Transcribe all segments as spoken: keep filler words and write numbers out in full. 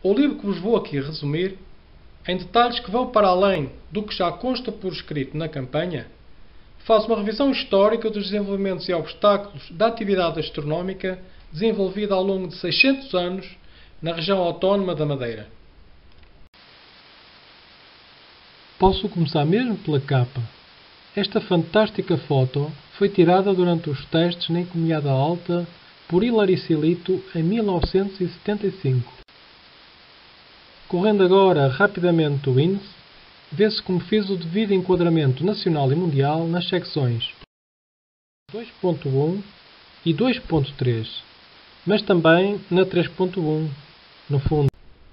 O livro que vos vou aqui resumir, em detalhes que vão para além do que já consta por escrito na campanha, faz uma revisão histórica dos desenvolvimentos e obstáculos da atividade astronómica desenvolvida ao longo de seiscentos anos na região autónoma da Madeira. Posso começar mesmo pela capa. Esta fantástica foto foi tirada durante os testes na Encomiada Alta por Hilary Silito em mil novecentos e setenta e cinco. Correndo agora rapidamente o índice, vê-se como fiz o devido enquadramento nacional e mundial nas secções dois ponto um e dois ponto três, mas também na três ponto um, no fundo.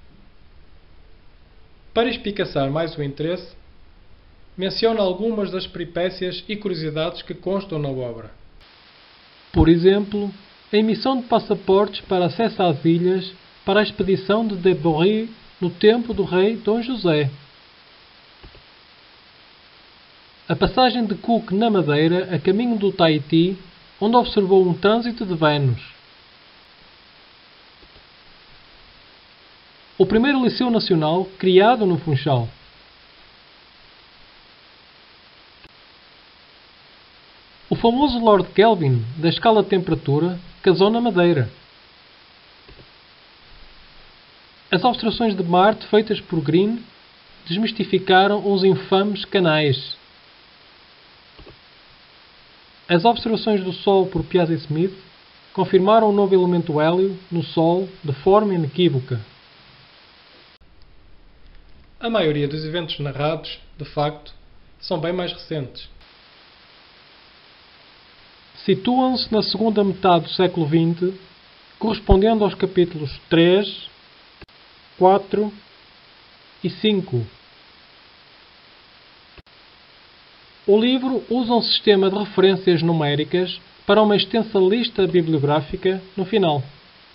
Para espicaçar mais o interesse, menciono algumas das peripécias e curiosidades que constam na obra. Por exemplo, a emissão de passaportes para acesso às ilhas para a expedição de de Bory no tempo do rei Dom José. A passagem de Cook na Madeira a caminho do Tahiti, onde observou um trânsito de Vênus. O primeiro Liceu Nacional criado no Funchal. O famoso Lord Kelvin, da escala de temperatura, casou na Madeira. As observações de Marte feitas por Green desmistificaram os infames canais. As observações do Sol por Piazzi Smyth confirmaram o novo elemento hélio no Sol de forma inequívoca. A maioria dos eventos narrados, de facto, são bem mais recentes. Situam-se na segunda metade do século vinte, correspondendo aos capítulos três, quatro e cinco. O livro usa um sistema de referências numéricas para uma extensa lista bibliográfica no final.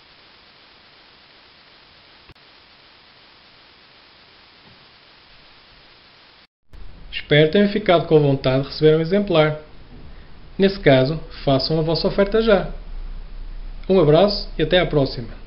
Espero tenham ficado com vontade de receber um exemplar. Nesse caso, façam a vossa oferta já. Um abraço e até à próxima.